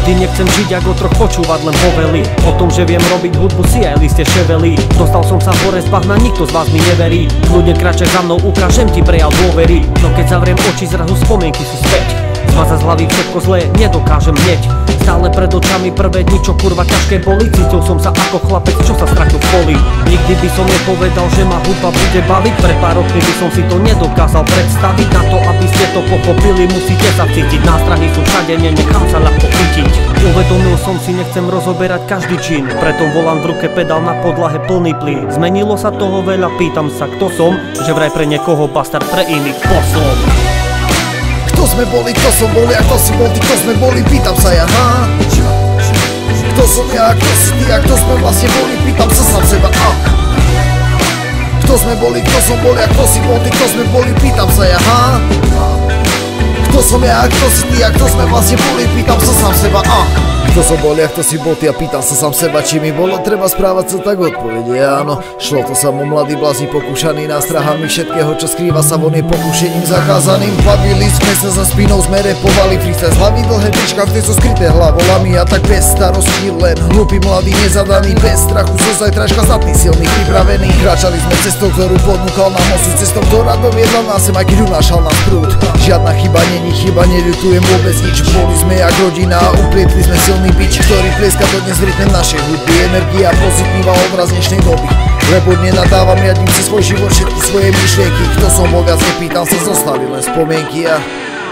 Nikdy nechcem žiť ako troch počúvať len povely o tom, že viem robiť hudbu, si aj liste ševely. Dostal som sa hore z bahna, nikto z vás mi neverí. Kľudne kráčaj za mnou, ukážem ti prejav dôvery. No keď zavriem oči, zrazu spomienky sú späť. Zmazať z hlavy všetko zlé nedokážem hneď. Stále pred očami prvé dni, čo kurva ťažké boli. Cítil som sa ako chlapec, čo sa stratil v poli. Nikdy by som nepovedal, že ma hudba bude baviť. Pred pár rokmi by som si to nedokázal predstaviť. Na to, aby ste to pochopili, musíte sa cítiť. Nástrahy sú všade, nenechám sa ľahko chytiť. Uvedomil som si, nechcem rozoberať každý čin, preto volám v ruke pedál, na podlahe plný plyn. Zmenilo sa toho veľa, pýtam sa kto som, že vraj pre niekoho bastard, pre iných poslom. Kto sme boli, kto som bol, a kto si bol ty, kto sme boli, pýtam sa ja, ha? Kto som ja, kto si ty, a kto sme vlastne boli, pýtam sa sám seba, a? Kto sme boli, kto som bol, a kto si bol ty, kto sme boli, pýtam sa ja, ha? Kto som ja, kto si ty, a kto sme vlastne boli, pýtam sa sám seba, a? Kto som bol, ja kto si bol ty, a pýtam sa sám seba, či mi bolo treba správať sa tak, odpovede áno. Šlo to samo mladý blázni pokúšaný nástrahami všetkého, čo skrýva sa von je pokušením zakázaným. Bavili sme sa za spinou, sme repovali freestyle z hlavy dlhé trička, kde sú skryté hlavolami. A tak bez starosti, len hlupý mladý nezadaný, bez strachu zo zajtražka, zdatný, silný, pripravený. Kráčali sme cestou, ktorú ponúkal nám osud, cestou, ktorá doviedla nás sem, aj keď unášal nás prúd. Žiadna chyba není chyba, neľutujem vôbec nič. Boli sme jak rodina, uplietli sme silný bič, ktorý plieska dodnes v rytme našej hudby. Energia, pozitíva, obraz dnešnej doby. Lebo nenadávam, riadím si svoj život, všetky svoje myšlienky. Kto som bol, viac nepýtam sa, zostali len spomienky a...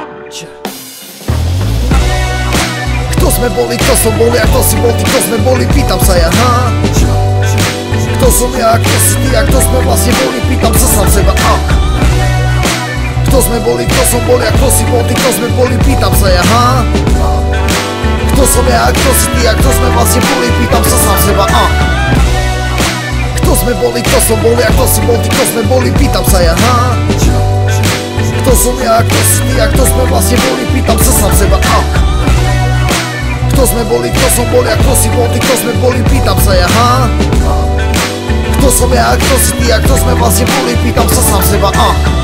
Kto sme boli, kto som bol, a kto si bol ty, kto sme boli, pýtam sa ja, ha? Kto som ja, kto si ty, a kto sme vlastne boli, pýtam sa sám seba, a? Kto sme boli, kto som bol, a kto si bol ty, kto sme boli, pýtam sa ja, ha? Kto som ja, kto si ty, a kto sme vlastne boli, pýtam sa sám seba, a? Kto sme boli, kto som bol, a kto si bol ty, kto sme boli, pýtam sa ja, ha? Kto som ja, kto si ty, a kto sme vlastne boli, pýtam sa sám seba, a? Kto sme boli, kto som bol, a kto si bol ty, kto sme boli, pýtam sa ja, ha? Kto som ja, kto si ty, a kto sme vlastne boli, pýtam sa sám seba, a?